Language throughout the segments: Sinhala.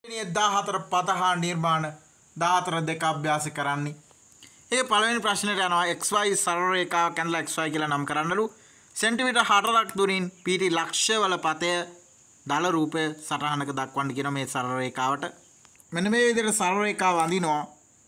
14 පත හා නිර්මාණ 14 දෙක අභ්‍යාස කරන්නේ. ඒක පළවෙනි ප්‍රශ්නෙට යනවා xy සරල රේඛාවක් ඇඳලා xy කියලා නම් කරන්නලු. සෙන්ටිමීටර් 4ක් දුරින් පීටි ලක්ෂ්‍යවල පතය දල රූපය සටහනක දක්වන්න කියන මේ සරල රේඛාවට. මෙන්න මේ විදිහට සරල රේඛාව අඳිනවා.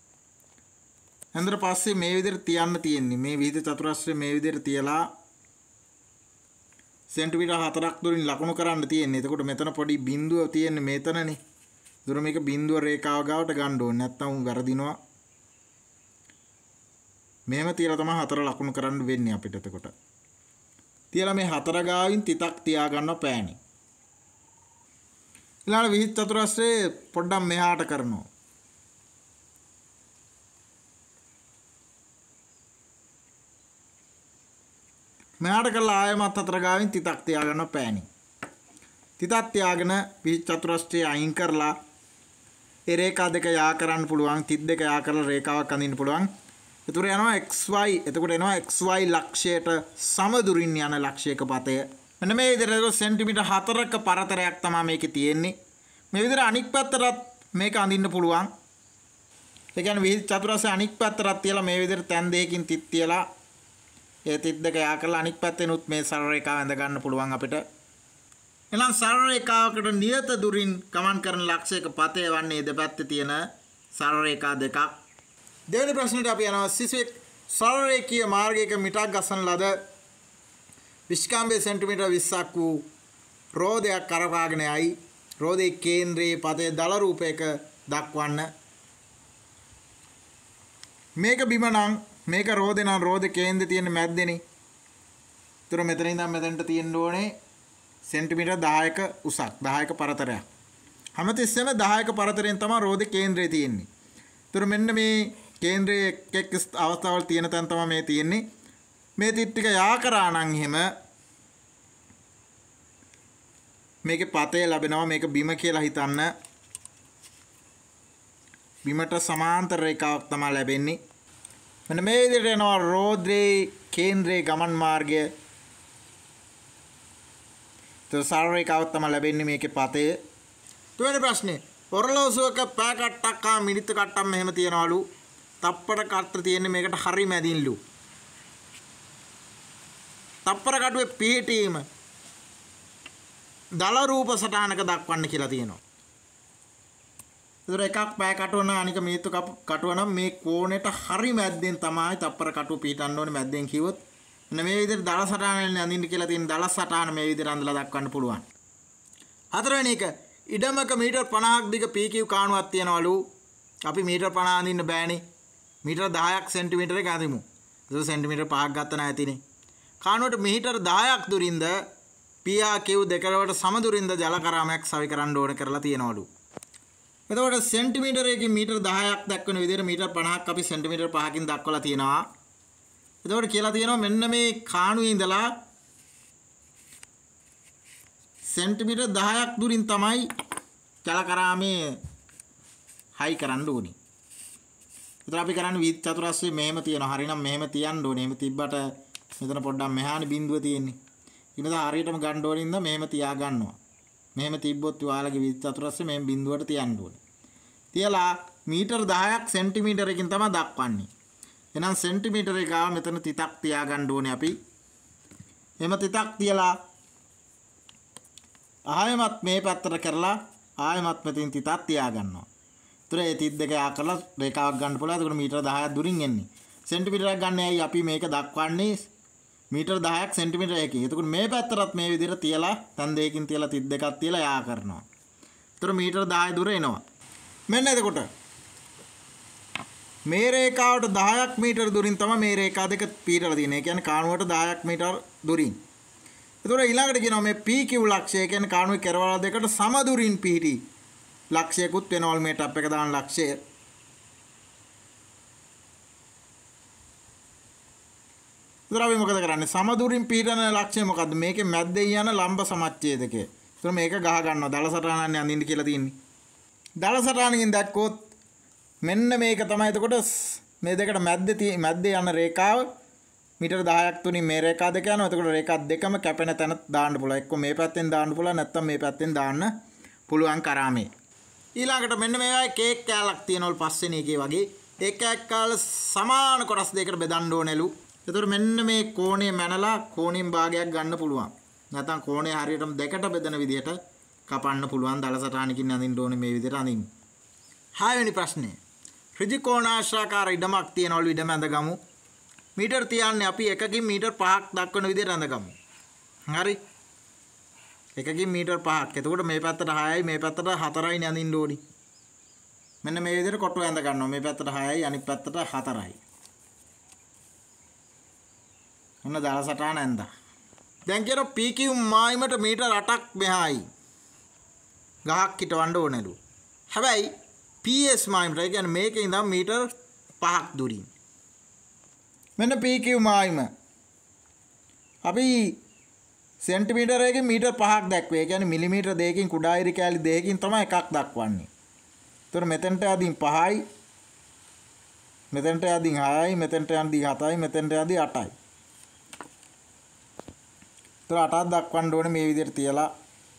ඊට පස්සේ මේ විදිහට තියන්න තියෙන්නේ. මේ විහිද චතුරස්‍රය මේ විදිහට තියලා සෙන්ටිමීටර් 4ක් දුරින් ලකුණු කරන්න තියෙන්නේ. එතකොට මෙතන පොඩි බිඳුව තියෙන්නේ මෙතනනේ. දුර මේක බිඳුව රේඛාව ගාවට ගන්න ඕනේ. නැත්නම් උන් වැරදිනවා. මෙහෙම තියලා තමයි 4 ලකුණු කරන්න වෙන්නේ අපිට එතකොට. තියලා මේ 4 ගාවින් තිතක් තියා ගන්න පෑනේ. ඊළඟ විහිද චතුරස්‍රයේ පොඩ්ඩක් මෙහාට කරනවා. මෙහාට කරලා ආයමත් 4 ගාවින් තිතක් තියා ගන්න පෑනේ. තිතක් තියාගෙන විහිද චතුරස්‍රය අයින් කරලා ඒ රේඛා දෙක යා කරන්න පුළුවන්. තිත් දෙක යා කරලා රේඛාවක් අඳින්න පුළුවන්. එතකොට යනවා xy. එතකොට එනවා xy ලක්ෂයට සමදුරින් යන ලක්ෂයක පතය. මෙන්න මේ විදිහට සෙන්ටිමීටර් 4ක පරතරයක් තමයි මේකේ තියෙන්නේ. මේ විදිහට අනික් පැත්තටත් මේක අඳින්න පුළුවන්. ඒ කියන්නේ විහිද චතුරස්‍රය අනික් පැත්තටත් තියලා මේ විදිහට තැන් දෙකකින් තිත් තියලා ඒ තිත් දෙක යා කරලා අනික් පැත්තෙනුත් මේ සරල රේඛාව ඇඳ ගන්න පුළුවන් අපිට. එහෙනම් සරල රේඛාවකට නියත දුරින් ගමන් කරන ලක්ෂයක පතය වන්නේ දෙපැත්තේ තියෙන සරල රේඛා දෙකක්. දෙවෙනි ප්‍රශ්නෙට අපි යනවා සිසුවෙක් සරල රේඛීය මාර්ගයක මිටක් ගසන ලද විස්කම්බේ සෙන්ටිමීටර් 20ක් වූ රෝදයක් කරපාගෙන යයි. රෝදේ කේන්ද්‍රයේ පතේ දල රූපයක දක්වන්න. මේක බිම නම් මේක රෝදේ නම් රෝදේ කේන්ද්‍රේ තියෙන මැද්දේනේ. ඒතර මෙතන ඉඳන් මෙතනට තියෙන්න ඕනේ සෙන්ටිමීටර් 10ක උසක් 10ක පරතරයක්. හැමතිස්සෙම 10ක පරතරයෙන් තමයි රෝදේ කේන්ද්‍රය තියෙන්නේ. ඒතර මෙන්න මේ කේන්ද්‍රයේ එක් අවස්ථාවල තියෙන තැන තමයි මේ තියෙන්නේ. මේ තිත් ටික යා කරා නම් එහෙම මේකේ පතේ ලැබෙනවා. මේක බිම කියලා හිතන්න. බිමට සමාන්තර රේඛාවක් තමයි ලැබෙන්නේ. මෙන්න මේ විදිහට එනවා රෝදේ කේන්ද්‍රයේ ගමන් මාර්ගය. සරල රේඛාවක් තමයි ලැබෙන්නේ මේකේ පතේ. තුන්වෙනි ප්‍රශ්නේ ඔරලෝසුවක පෑ කට්ටක් හා මිනිත්තු කට්ටක් මෙහෙම තියනවලු. තප්පර කට්ට තියෙන්නේ මේකට හරි මැදින්ලු. තප්පර කටුවේ පිහිටීම දල රූප සටහනක දක්වන්න කියලා තියෙනවා. ඒතර එකක් පෑ කටුව නම් අනික මිනිත්තු කටුව නම් මේ කෝණයට හරි මැද්දෙන් තමයි තප්පර කටුව පිහිටන්න ඕනේ. මැද්දෙන් කිව්වොත් මෙන්න මේ විදිහට දල සටහනෙන් අඳින්න කියලා තියෙන දල සටහන මේ විදිහට අඳලා දක්වන්න පුළුවන්. හතරවෙනි එක ඉඩමක මීටර් 50ක් දිග PQ කාණුවක් තියනවලු. අපි මීටර් 50 අඳින්න බෑනේ. මීටර් 10ක් සෙන්ටිමීටර් එක අඳිමු. ඒක සෙන්ටිමීටර් 5ක් ගත්ත නැතිනේ. කාණුවට මීටර් 10ක් දුරින්ද PQ දෙකලවට සම දුරින්ද ජල කරාමයක් සවි කරන්න ඕන කරලා තියනවලු. එතකොට සෙන්ටිමීටර් එකකින් මීටර් 10ක් දක්වන විදිහට මීටර් 50ක් අපි සෙන්ටිමීටර් 5කින් දක්වලා තියෙනවා. එතකොට කියලා තියෙනවා මෙන්න මේ කාණුවේ ඉඳලා සෙන්ටිමීටර් 10ක් දුරින් තමයි ජල කරාමේ හයි කරන්න ඕනේ. ඒතර අපි කරන්නේ විහිද චතුරස්‍රය මෙහෙම තියනවා. හරිනම් මෙහෙම තියන්න ඕනේ. එහෙම තිබ්බට මෙතන පොඩ්ඩක් මෙහානේ බිඳුව තියෙන්නේ. ඉතින් හරියටම ගන්න ඕනේ ඉඳන් මෙහෙම තියා ගන්නවා. මෙහෙම තිබ්බොත් ඔයාලගේ විහිද චතුරස්‍රය මෙහෙම බිඳුවට තියන්න ඕනේ. තියලා මීටර් 10ක් සෙන්ටිමීටර් එකකින් තමයි දක්වන්නේ. එහෙනම් සෙන්ටිමීටර් එක ගාව මෙතන තිතක් තියා ගන්න ඕනේ අපි. එහෙම තිතක් තියලා ආයමත් මේ පැත්තට කරලා ආයමත් මෙතෙන් තිතක් තියා ගන්නවා. ඒතර ඒ තිත් දෙක යා කරලා රේඛාවක් ගන්න පුළුවන්. එතකොට මීටර 10ක් දුරින් එන්නේ. සෙන්ටිමීටරයක් ගන්න ඇයි අපි මේක දක්වන්නේ මීටර 10ක් සෙන්ටිමීටර එකකින්. එතකොට මේ පැත්තටත් මේ විදිහට තියලා තන් දෙකකින් තියලා තිත් දෙකක් තියලා යා කරනවා. ඒතර මීටර 10 දුර එනවා. මෙන්න එතකොට මේ රේඛාවට 10ක් මීටර දුරින් තමයි මේ රේඛා දෙක පීටලා තියෙන්නේ. ඒ කියන්නේ කාණුවට 10ක් මීටර දුරින්. ඒතකොට ඊළඟට කියනවා මේ PQ ලක්ෂය කියන්නේ කාණුවේ කෙරවල දෙකට සම දුරින් පිහිටි ලක්ෂයකුත් වෙනවල් මේ ටැප් එක දාන ලක්ෂය. ඒතර අපි මොකද කරන්නේ? සම දුරින් පිහිටන ලක්ෂය මොකද්ද? මේකේ මැද්දේ යන ලම්බ සමච්ඡේදකය. ඒතර මේක ගහ ගන්නවා. දල සටහනන්නේ අඳින්න කියලා තියෙන්නේ. දල සටහනකින් දැක්කොත් මෙන්න මේක තමයි. එතකොට මේ දෙකට මැද්දේ යන රේඛාව මීටර 10ක් තුනින් මේ රේඛා දෙක යනවා. එතකොට රේඛා දෙකම කැපෙන තැන දාන්න පුළුවන්. එක්ක මේ පැත්තෙන් දාන්න පුළුවන් නැත්නම් මේ පැත්තෙන් දාන්න පුළුවන් කරාමේ. ඊළඟට මෙන්න මේ වගේ කේක් කෑල්ලක් තියෙනවලු පස්වෙනි එකේ වගේ. ඒ කේක් කෑල්ල සමාන කොටස් දෙකකට බෙදන්න ඕනෙලු. එතකොට මෙන්න මේ කෝණය මැනලා කෝණයෙන් භාගයක් ගන්න පුළුවන්. නැත්නම් කෝණය හරියටම දෙකට බෙදෙන විදිහට කපන්න පුළුවන්. දල සටහනකින් අඳින්න ඕනේ මේ විදිහට අඳින්න. 6 වෙනි ප්‍රශ්නේ. ඍජු කෝණාශ්‍රාකාර ඉඩමක් තියෙනවලු ඉඩම ඇඳගමු. මීටර් තියන්නේ අපි 1කින් මීටර් 5ක් දක්වන විදිහට ඇඳගමු. හරි. 1කින් මීටර් 5ක්. එතකොට මේ පැත්තට 6යි මේ පැත්තට 4යි නේ අඳින්න ඕනි. මෙන්න මේ විදිහට කොටුව ඇඳ ගන්නවා. මේ පැත්තට 6යි අනිත් පැත්තට 4යි. ඔන්න දල සටහන ඇඳා. දැන් කියන PQ මායිමට මීටර් 8ක් මෙහායි. ගහක් හිටවන්න ඕනෙලු. හැබැයි PS මායිමට ඒ කියන්නේ මේකේ ඉඳන් මීටර් 5ක් දුරින්. මෙන්න PQ මායිම. අපි සෙන්ටිමීටර් එකකින් මීටර් 5ක් දැක්වේ. ඒ කියන්නේ මිලිමීටර් දෙකකින් කුඩා ඉරි කෑලි දෙකකින් තමයි එකක් දක්වන්නේ. ඒතර මෙතෙන්ට යදින් 5යි. මෙතෙන්ට යදින් 6යි, මෙතෙන්ට යදින් 7යි, මෙතෙන්ට යදින් 8යි. ඒතර 8ක් දක්වන්න ඕනේ මේ විදිහට තියලා.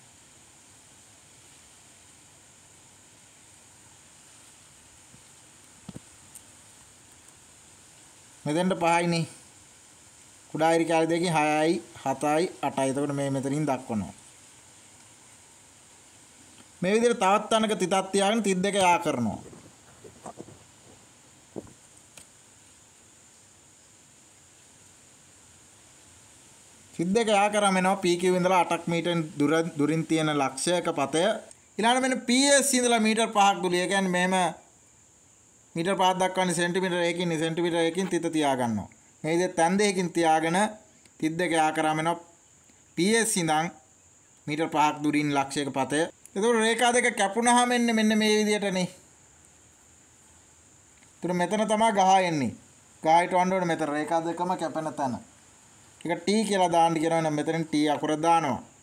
මෙතෙන්ට 5යිනේ. කුඩා ඉරි කෑලි දෙකකින් 6යි, 7යි, 8යි. එතකොට මේ මෙතනින් දක්වනවා. මේ විදිහට තවත් තැනක තිතක් තියාගෙන 32 යා කරනවා. සිද්දක යා කරාම එනවා PQ ඉඳලා 8ක් මීටර දුරින් තියෙන ලක්ෂයක පතය. ඊළඟට මෙන්න PS ඉඳලා මීටර් 5ක් දුරිය. ඒ කියන්නේ මෙහෙම මීටර් 5ක් දක්වන්නේ සෙන්ටිමීටර 1කින් සෙන්ටිමීටර 1කින් තිත තියා ගන්නවා. මේ විදිහට තැන් දෙකකින් තියාගෙන 32 යා කරාම එනවා PS ඉඳන් මීටර් 5ක් දුරින් ලක්ෂයක පතය. එතකොට රේඛා දෙක කැපුණාම මෙන්න මේ විදිහටනේ. ඒතර මෙතන තමයි ගහ එන්නේ. ගහයට වන්න ඕනේ මෙතන රේඛා දෙකම කැපෙන තැන. ඒක T කියලා දාන්න කියනවා නම් මෙතනින් T අකුර දානවා.